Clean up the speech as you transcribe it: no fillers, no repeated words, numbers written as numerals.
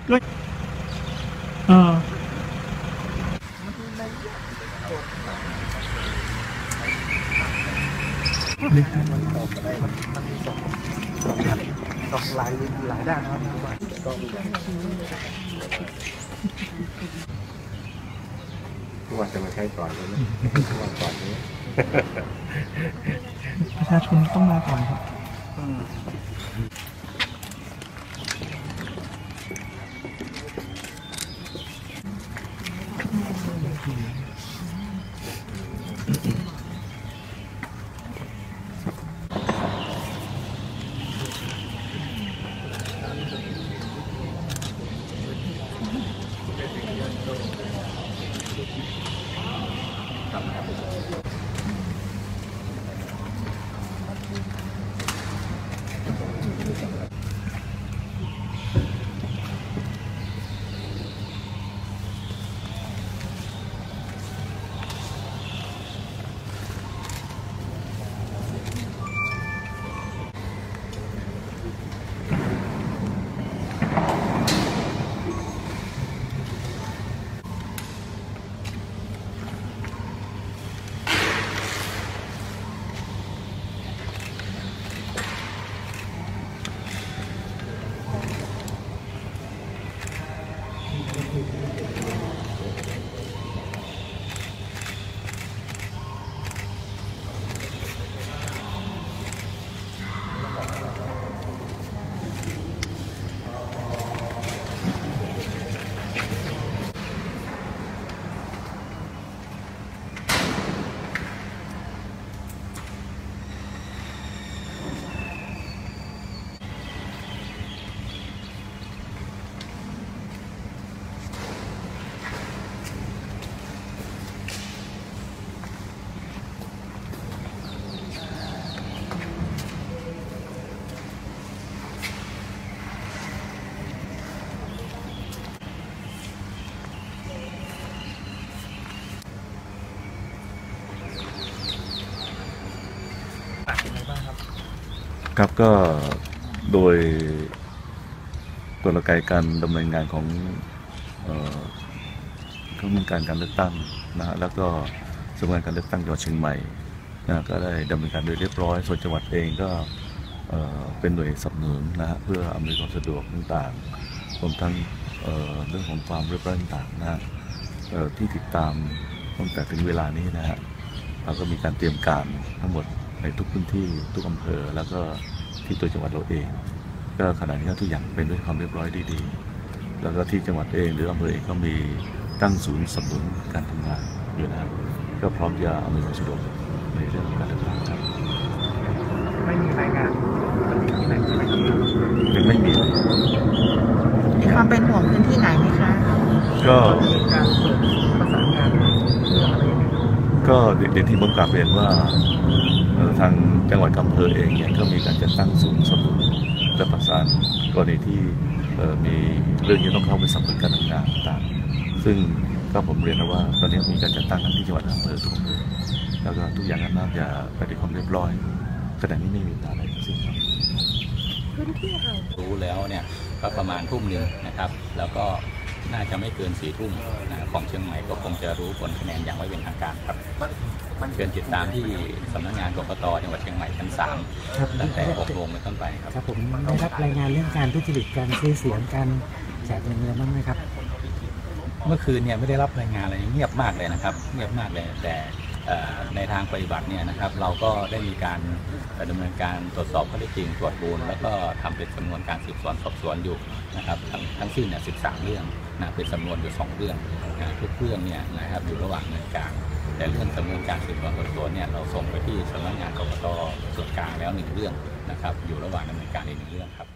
ด้วยมันตอบได้มันมีสองหลายด้านนะครับทุกวันจะมาใช้ก่อนเลยนะทุกวันก่อนนี้ประชาชนต้องมาก่อนครับครับก็โดยกลไกการดำเนินงานของคณะกรรมการเลือกตั้งนะฮะแล้วก็สำนักงานการเลือกตั้งจังหวัดเชียงใหม่นะก็ได้ดำเนินการโดยเรียบร้อยส่วนจังหวัดเองก็เป็นหน่วยสนับสนุนนะฮะเพื่ออำนวยความสะดวกต่างๆรวมทั้งเรื่องของความเรียบร้อยต่างๆนะฮะที่ติดตามตั้งแต่ถึงเวลานี้นะฮะเราก็มีการเตรียมการทั้งหมดในทุกพื้นที่ทุกอำเภอแล้วก็ที่ตัวจังหวัดเราเองก็ขณะนี้ทุกอย่างเป็นด้วยความเรียบร้อยดีๆแล้วก็ที่จังหวัดเองหรืออำเภอเองก็มีตั้งศูนย์สนับสนุนการทำงานอยู่นะก็พร้อมจะอำนวยความสะดวกในเรื่องของการเลือกตั้งครับไม่มีรายงานยังไม่มีมีความเป็นห่วงพื้นที่ไหนไหมคะก็การเปิดประสานงานเรื่องอะไรก็เด็กที่ผมกลับเรียนว่าทางจังหวัดอำเภอเองเนี่ยก็มีการจัดตั้งศูนย์สนับสนุนและประสานกรณีที่มีเรื่องที่ต้องเข้าไปสัมผัสการทำงานต่างซึ่งก็ผมเรียนนะว่าตอนนี้มีการจัดตั้งทั้งที่จังหวัดอำเภอทุกอำเภอแล้วก็ทุกอย่างน่าจะไปด้วยความเรียบร้อยขณะนี้ไม่มีปัญหาอะไรทั้งสิ้นครับพื้นที่เรารู้แล้วเนี่ยก็ประมาณทุ่มหนึ่งนะครับแล้วก็น่าจะไม่เกิน4 ทุ่มของเชียงใหม่ก็คงจะรู้ผลคะแนนอย่างไม่เป็นทางการครับเชิญติดตามที่สำนักงานกกต.จังหวัดเชียงใหม่ชั้น3ตั้งแต่6 โมงเป็นต้นไปครับผมได้รับรายงานเรื่องการทุจริตการซื้อเสียงการแจกเงินบ้างไหมครับเมื่อคืนเนี่ยไม่ได้รับรายงานอะไรเงียบมากเลยนะครับเงียบมากเลยแต่ในทางปฏิบัติเนี่ยนะครับเราก็ได้มีการดำเนินการตรวจสอบข้อเท็จจริงตรวจบูลแล้วก็ทำเป็นสำนวนการสืบสวนสอบสวนอยู่นะครับทั้งสิ้นเนี่ย13 เรื่องนะเป็นสำนวนอยู่2 เรื่องทุกเรื่องเนี่ยนะครับอยู่ระหว่างดำเนินการแต่เรื่องสำนวนการสืบสวนสอบสวนเนี่ยเราส่งไปที่สำนักงานกกต.ส่วนกลางแล้ว1 เรื่องนะครับอยู่ระหว่างดำเนินการอีก1 เรื่องครับ